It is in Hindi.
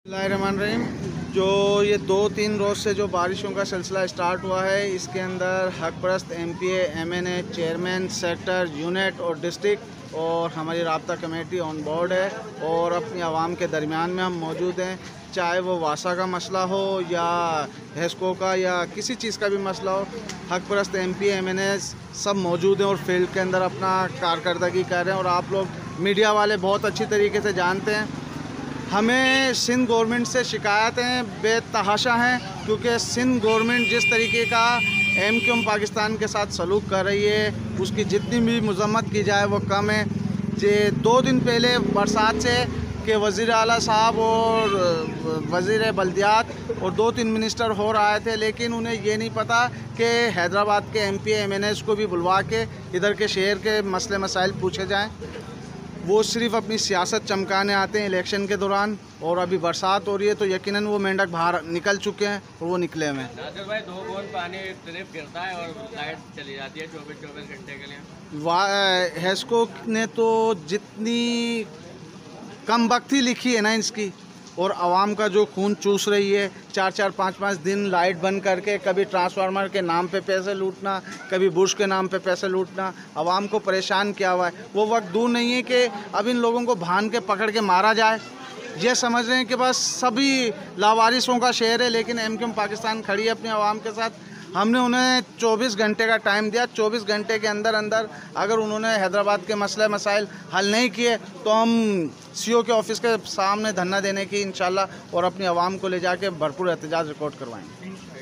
बिस्मिल्लाहिर्रहमानिर्रहीम। जो ये 2-3 रोज़ से जो बारिशों का सिलसिला स्टार्ट हुआ है, इसके अंदर हक परस्त MPA, MNA, chairman, sector, unit और डिस्ट्रिक्ट और हमारी राब्ता कमेटी ऑन बोर्ड है और अपनी आवाम के दरमियान में हम मौजूद हैं। चाहे वो वासा का मसला हो या हेस्को का या किसी चीज़ का भी मसला हो, हक परस्त MPA, MNA सब मौजूद हैं और फील्ड के अंदर अपना कारकर्दगी कर रहे हैं। और आप लोग मीडिया वाले बहुत अच्छी तरीके से जानते हैं, हमें सिंध गवर्नमेंट से शिकायतें बेतहाशा हैं, क्योंकि सिंध गवर्नमेंट जिस तरीके का MQM पाकिस्तान के साथ सलूक कर रही है, उसकी जितनी भी मजम्मत की जाए वो कम है। जे 2 दिन पहले बरसात से के वज़ीर आला साहब और वज़ीर बल्दियात और 2-3 मिनिस्टर हो रहे थे, लेकिन उन्हें ये नहीं पता कि हैदराबाद के MPA MNAs को भी बुलवा के इधर के शहर के मसले मसाइल पूछे जाएँ। वो सिर्फ अपनी सियासत चमकाने आते हैं इलेक्शन के दौरान। और अभी बरसात हो रही है तो यकीनन वो मेंढक बाहर निकल चुके हैं और वो निकले हुए हैं। नासिर भाई, 2 बूंद पानी सिर्फ गिरता है और लाइट चली जाती है 24 घंटे के लिए। हेस्को ने तो जितनी कम बख्ती लिखी है ना इसकी, और आवाम का जो खून चूस रही है, 4-4, 5-5 दिन लाइट बंद करके कभी ट्रांसफार्मर के नाम पे पैसे लूटना, कभी बुश के नाम पे पैसे लूटना, आवाम को परेशान किया हुआ है। वो वक्त दूर नहीं है कि अब इन लोगों को भान के पकड़ के मारा जाए। ये समझ रहे हैं कि बस सभी लावारिसों का शहर है, लेकिन MQM पाकिस्तान खड़ी है अपने आवाम के साथ। हमने उन्हें 24 घंटे का टाइम दिया। 24 घंटे के अंदर अंदर अगर उन्होंने हैदराबाद के मसले मसाइल हल नहीं किए तो हम CO के ऑफिस के सामने धरना देने की इंशाल्लाह और अपनी आवाम को ले जाके भरपूर एहतजाज रिकॉर्ड करवाएंगे।